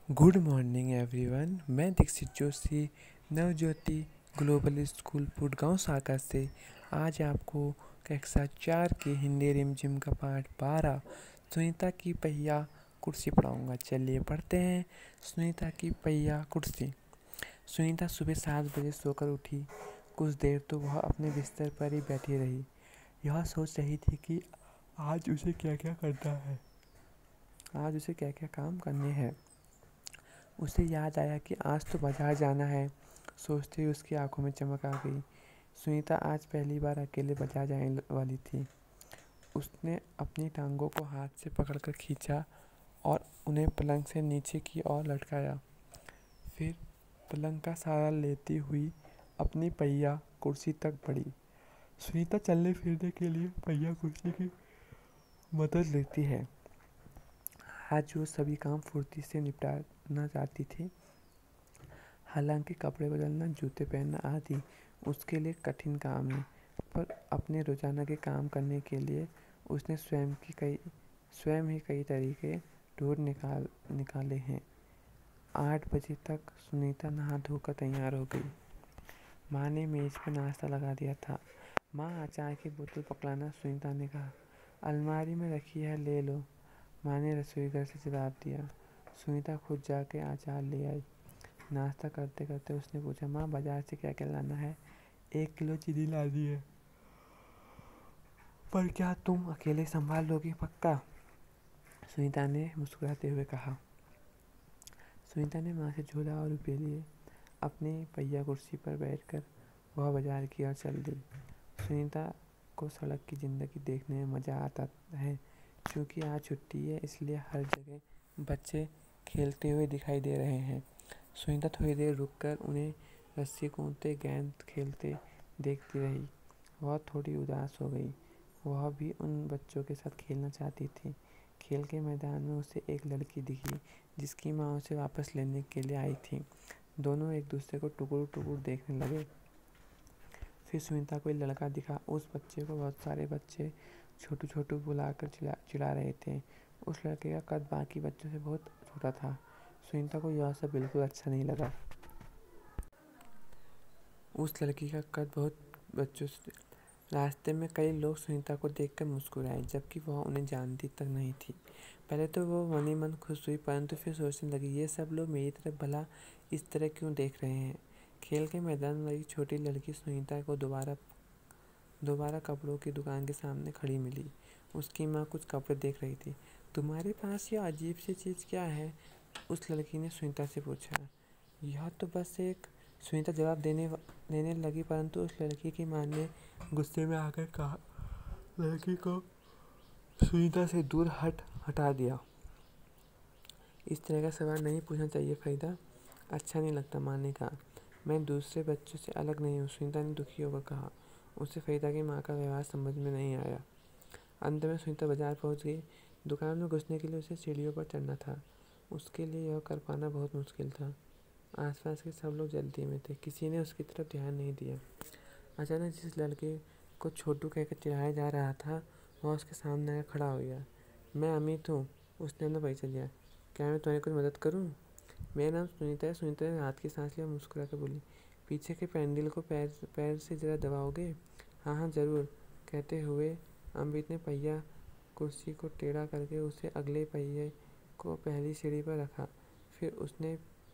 Good morning everyone. मैं Dixit Joshi Navjyoti global school Putgaon शाखा से आज आपको कक्षा 4 की हिंदी रिमझिम का पाठ 12 सुनीता की पहिया कुर्सी पढ़ाऊंगा। चलिए पढ़ते हैं। सुनीता की पहिया कुर्सी। सुनीता सुबह 7 बजे सोकर उठी। कुछ देर तो वह अपने बिस्तर पर ही बैठी रही। यह सोच रही थी कि आज उसे क्या क्या करना है, आज उसे क्या क्या काम करने हैं। उसे याद आया कि आज तो बाजार जाना है। सोचते ही उसकी आंखों में चमक आ गई। सुनीता आज पहली बार अकेले बाजार जाने वाली थी। उसने अपनी टांगों को हाथ से पकड़कर खींचा और उन्हें पलंग से नीचे की ओर लटकाया। फिर पलंग का सहारा लेती हुई अपनी पहिया कुर्सी तक बढ़ी। सुनीता चलने फिरने के लिए पहिया कुर्सी की मदद लेती है। आज वो सभी काम फुर्ती से निपटाना चाहती थी। हालांकि कपड़े बदलना, जूते पहनना आदि उसके लिए कठिन काम है, पर अपने रोजाना के काम करने के लिए उसने स्वयं ही कई तरीके ढूंढ निकाले हैं। 8 बजे तक सुनीता नहा धोकर तैयार हो गई। माँ ने मेज पर नाश्ता लगा दिया था। माँ, अचार की बोतल पकड़ाना, सुनीता ने कहा। अलमारी में रखी है, ले लो, माँ ने रसोई घर से जवाब दिया। सुनीता खुद जाके अचार ले आई। नाश्ता करते करते उसने पूछा, माँ बाजार से क्या क्या लाना है? 1 किलो चीनी लानी है। पर क्या तुम अकेले संभाल लोगी पक्का? सुनीता ने मुस्कुराते हुए कहा। सुनीता ने माँ से झोला और रुपये लिए। अपनी पहिया कुर्सी पर बैठकर वह बाजार की ओर चल दी। सुनीता को सड़क की ज़िंदगी देखने में मज़ा आता है। क्योंकि आज छुट्टी है, इसलिए हर जगह बच्चे खेलते हुए दिखाई दे रहे हैं। सुनीता थोड़ी देर रुककर उन्हें रस्सी कूदते, गेंद खेलते देखती रही। वह थोड़ी उदास हो गई। वह भी उन बच्चों के साथ खेलना चाहती थी। खेल के मैदान में उसे एक लड़की दिखी जिसकी माँ उसे वापस लेने के लिए आई थी। दोनों एक दूसरे को टुकुर टुकुर देखने लगे। फिर सुनीता को एक लड़का दिखा। उस बच्चे को बहुत सारे बच्चे छोटू छोटू बुलाकर चिढ़ा रहे थे। उस लड़के का कद बाकी बच्चों से बहुत छोटा था। सुनीता को यह सब बिल्कुल अच्छा नहीं लगा। उस लड़की का कद बहुत बच्चों से। रास्ते में कई लोग सुनीता को देखकर मुस्कुराए, जबकि वह उन्हें जानती तक नहीं थी। पहले तो वो मन ही मन खुश हुई, परंतु फिर सोचने लगी, ये सब लोग मेरी तरफ भला इस तरह क्यों देख रहे हैं। खेल के मैदान में एक छोटी लड़की सुनीता को दोबारा कपड़ों की दुकान के सामने खड़ी मिली। उसकी माँ कुछ कपड़े देख रही थी। तुम्हारे पास यह अजीब सी चीज़ क्या है? उस लड़की ने सुनीता से पूछा। यह तो बस एक, सुनीता जवाब देने लगी, परंतु उस लड़की की माँ ने गुस्से में आकर कहा, लड़की को सुनीता से दूर हटा दिया। इस तरह का सवाल नहीं पूछना चाहिए फरीदा, अच्छा नहीं लगता, माँ ने कहा। मैं दूसरे बच्चों से अलग नहीं हूँ, सुनीता ने दुखी होकर कहा। उसे फरीदा की माँ का व्यवहार समझ में नहीं आया। अंत में सुनीता बाजार पहुँच गई। दुकान में घुसने के लिए उसे सीढ़ियों पर चढ़ना था। उसके लिए यह कर पाना बहुत मुश्किल था। आसपास के सब लोग जल्दी में थे, किसी ने उसकी तरफ ध्यान नहीं दिया। अचानक जिस लड़के को छोटू कहकर चिढ़ाया जा रहा था, वह उसके सामने आकर खड़ा हो गया। मैं अमित हूँ, उसने अपना परिचय दिया। क्या मैं तुम्हारी कुछ मदद करूँ? मेरा नाम सुनीता है। सुनीता ने राहत की सांस लिया, मुस्कुरा कर बोली, पीछे के पैंडल को पैर से ज़रा दबाओगे? हाँ हाँ ज़रूर, कहते हुए अमित ने पहिया कुर्सी को टेढ़ा करके उसे अगले पहिए को पहली सीढ़ी पर रखा। फिर उसने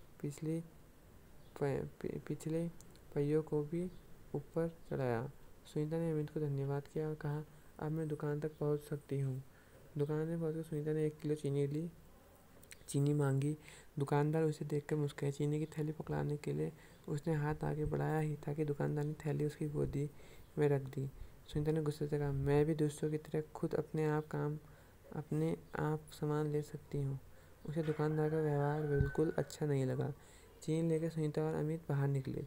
पिछले पहियों को भी ऊपर चढ़ाया। सुनीता ने अमित को धन्यवाद किया और कहा, अब मैं दुकान तक पहुंच सकती हूँ। दुकान में पहुंचकर सुनीता ने 1 किलो चीनी मांगी। दुकानदार उसे देखकर मुस्कुराया। चीनी की थैली पकड़ाने के लिए उसने हाथ आगे बढ़ाया ही था कि दुकानदार ने थैली उसकी गोदी में रख दी। सुनीता ने गुस्से से कहा, मैं भी दूसरों की तरह खुद अपने आप सामान ले सकती हूँ। उसे दुकानदार का व्यवहार बिल्कुल अच्छा नहीं लगा। चीनी लेकर सुनीता और अमित बाहर निकले।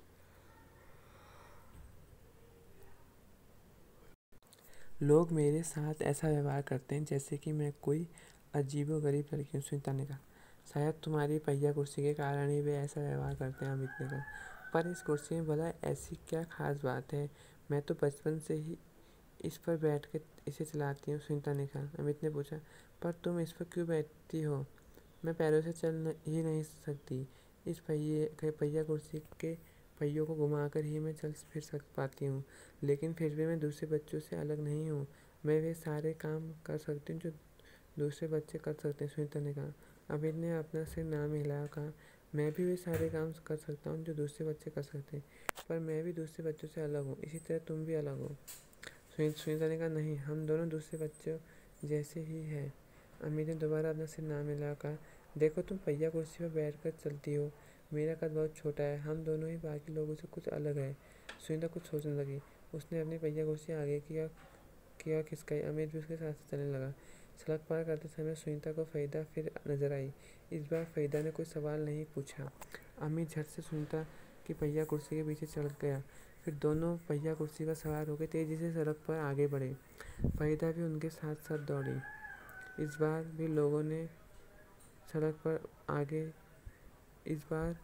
लोग मेरे साथ ऐसा व्यवहार करते हैं जैसे कि मैं कोई अजीबोगरीब लड़की हूँ, सुनीता ने कहा। शायद तुम्हारी पहिया कुर्सी के कारण ही वे ऐसा व्यवहार करते हैं, अमित ने कहा। पर इस कुर्सी में भला ऐसी क्या खास बात है? मैं तो बचपन से ही इस पर बैठ कर इसे चलाती हूँ, सुनीता ने कहा। अमित ने पूछा, पर तुम इस पर क्यों बैठती हो? मैं पैरों से चल ही नहीं सकती। इस पहिया कुर्सी के पहियों को घुमाकर ही मैं चल फिर पाती हूँ, लेकिन फिर भी मैं दूसरे बच्चों से अलग नहीं हूँ। मैं वे सारे काम कर सकती हूँ जो दूसरे बच्चे कर सकते हैं, सुनीता ने कहा। अमित ने अपना सिर ना हिलाया, कहा, मैं भी वे सारे काम कर सकता हूँ जो दूसरे बच्चे कर सकते हैं, पर मैं भी दूसरे बच्चों से अलग हूँ, इसी तरह तुम भी अलग हो। सुनीता ने कहा, नहीं, हम दोनों दूसरे बच्चों जैसे ही हैं। अमित ने दोबारा अपना सिर ना मिला, कहा, देखो, तुम पहिया कुर्सी पर बैठकर चलती हो, मेरा कद बहुत छोटा है, हम दोनों ही बाकी लोगों से कुछ अलग है। सुनीता कुछ सोचने लगी। उसने अपनी पहिया कुर्सी आगे किया खिसकाई। अमित भी उसके साथ चलने लगा। सड़क पार करते समय सुनीता को फरीदा फिर नजर आई। इस बार फरीदा ने कोई सवाल नहीं पूछा। अमित झट से सुनीता की पहिया कुर्सी के पीछे चढ़ गया। फिर दोनों पहिया कुर्सी पर सवार होकर तेजी से सड़क पर आगे बढ़े। फरीदा भी उनके साथ साथ दौड़ी। इस बार भी लोगों ने सड़क पर आगे इस बार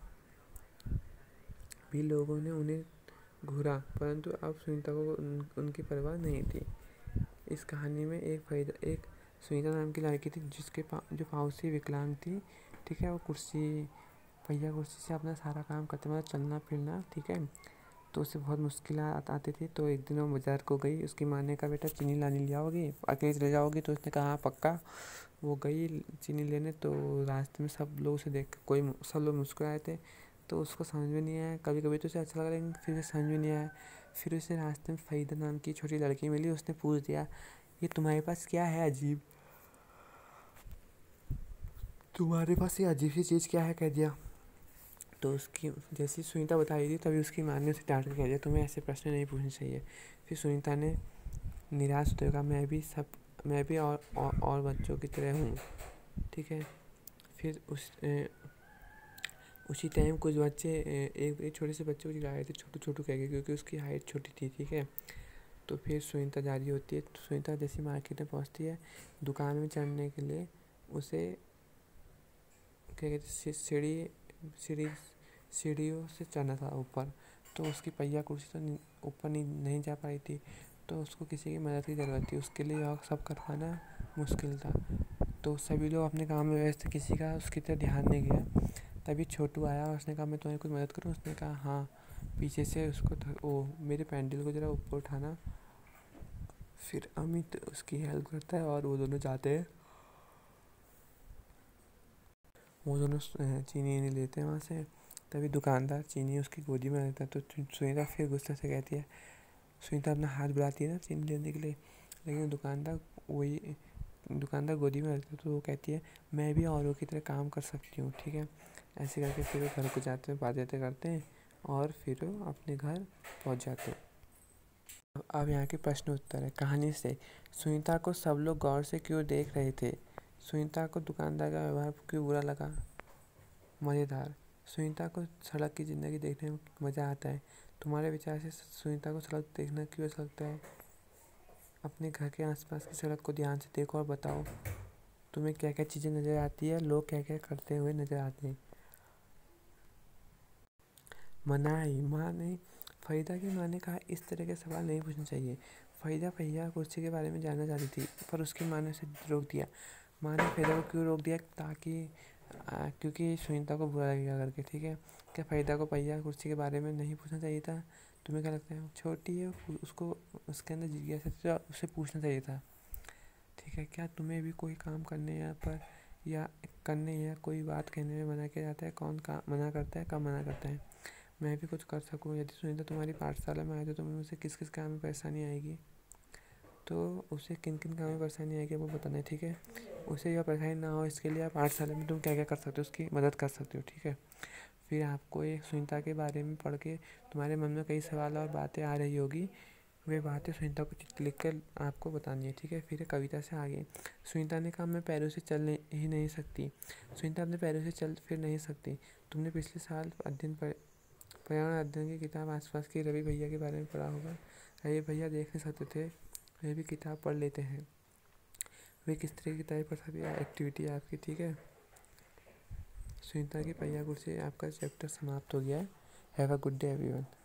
भी लोगों ने उन्हें घूरा, परंतु अब सुनीता को उनकी परवाह नहीं थी। इस कहानी में एक सुनीता नाम की लड़की थी जिसके जो पाँव से विकलांग थी, ठीक है। वो पहिया कुर्सी से अपना सारा काम करते, मतलब चलना फिरना, ठीक है। तो उसे बहुत मुश्किल आती थी। तो एक दिन वो बाजार को गई। उसकी माँ ने कहा, बेटा चीनी लाने ले जाओगी, अकेले चले जाओगी? तो उसने कहा, हाँ पक्का। वो गई चीनी लेने। तो रास्ते में सब लोग उसे देख सब लोग मुस्कुराए थे। तो उसको समझ में नहीं आया। कभी कभी तो उसे अच्छा लगा, लेकिन फिर उसे समझ में नहीं आया। फिर उसे रास्ते में फरीदा नाम की छोटी लड़की मिली। उसने पूछ दिया, ये तुम्हारे पास क्या है अजीब? तुम्हारे पास ये अजीब सी चीज़ क्या है, कह दिया। तो उसकी जैसी सुनीता बता रही थी तभी उसकी माँ ने उसे डांट कर कह दिया, तुम्हें ऐसे प्रश्न नहीं पूछने चाहिए। फिर सुनीता ने निराश होते हुए कहा, मैं भी और बच्चों की तरह हूँ, ठीक है। फिर उसी टाइम कुछ बच्चे एक छोटे से बच्चे को चिढ़ा रहे थे, छोटू छोटू कह के, क्योंकि उसकी हाइट छोटी थी, ठीक है। तो फिर सुनीता जारी होती है। तो सुनीता जैसी मार्केट में पहुँचती है, दुकान में चढ़ने के लिए उसे क्या कहते सीढ़ियों से चढ़ना था ऊपर। तो उसकी पहिया कुर्सी तो ऊपर नहीं जा पाई थी। तो उसको किसी की मदद की ज़रूरत थी। उसके लिए यह सब कर पाना मुश्किल था। तो सभी लोग अपने काम में व्यस्त, किसी का उसकी तरफ ध्यान नहीं गया। तभी छोटू आया और उसने कहा, मैं तुम्हारी कुछ मदद करूँ? उसने कहा, हाँ। पीछे से उसको मेरे पैंडल को ज़रा ऊपर उठाना। फिर अमित उसकी हेल्प करता है और वो दोनों जाते हैं। वो दोनों चीनी लेते हैं वहाँ से। तभी दुकानदार चीनी उसकी गोदी में रहता है। तो सुनीता फिर गुस्से से कहती है, सुनीता अपना हाथ बढ़ाती है ना चीनी लेने के लिए, लेकिन दुकानदार गोदी में रहता है। तो वो कहती है, मैं भी औरों की तरह काम कर सकती हूँ, ठीक है। ऐसे करके फिर वो घर को जाते हैं, बातें करते हैं और फिर वो अपने घर पहुँच जाते हैं। अब यहाँ के प्रश्न उत्तर है कहानी से। सुनीता को सब लोग गौर से क्यों देख रहे थे? सुनीता को दुकानदार का व्यवहार क्यों बुरा लगा? मज़ेदार। सुनीता को सड़क की ज़िंदगी देखने में मज़ा आता है। तुम्हारे विचार से सुनीता को सड़क देखना क्यों अच्छा लगता है? अपने घर के आसपास की सड़क को ध्यान से देखो और बताओ तुम्हें क्या क्या चीज़ें नज़र आती है, लोग क्या क्या करते हुए नज़र आते हैं। मनाई। माँ ने फरीदा की माँ ने कहा, इस तरह के सवाल नहीं पूछने चाहिए। फरीदा पहिया कुर्सी के बारे में जानना चाहती थी, पर उसकी माँ ने उसे रोक दिया। माँ ने फरीदा को क्यों रोक दिया? क्योंकि सुनीता को बुरा लगेगा करके, ठीक है। क्या फरीदा को पहिया कुर्सी के बारे में नहीं पूछना चाहिए था? तुम्हें क्या लगता है? छोटी है, उसको उसके अंदर जिज्ञासा था, उसे पूछना चाहिए था, ठीक है। क्या तुम्हें भी कोई काम करने या कोई बात कहने में मना किया जाता है? कौन मना करता है, कब मना करता है? मैं भी कुछ कर सकूँ? यदि सुनीता तुम्हारी पाठशाला में आए तो तुम्हें मुझसे किस किस काम में परेशानी आएगी? तो उसे किन किन काम में परेशानी आएगी वो बताना है, ठीक है। उसे यह परेशानी ना हो इसके लिए आप पाठशाला में तुम क्या क्या कर सकते हो, उसकी मदद कर सकते हो, ठीक है। फिर आपको एक सुनीता के बारे में पढ़ के तुम्हारे मन में कई सवाल और बातें आ रही होगी, वे बातें सुनीता को लिख कर आपको बतानी है, ठीक है। फिर कविता से आगे। सुनीता ने कहा, मैं पैरों से चल ही नहीं सकती। सुनीता अपने पैरों से चल फिर नहीं सकती। तुमने पिछले साल पर्यावरण अध्ययन की किताब आसपास के रवि भैया के बारे में पढ़ा होगा। रवि भैया देख नहीं सकते थे, वे भी किताब पढ़ लेते हैं। वे किस तरह की किताब पढ़ सकती है एक्टिविटी है आपकी, ठीक है। सुनीता की पहिया कुर्सी आपका चैप्टर समाप्त हो गया है। Have a good day everyone.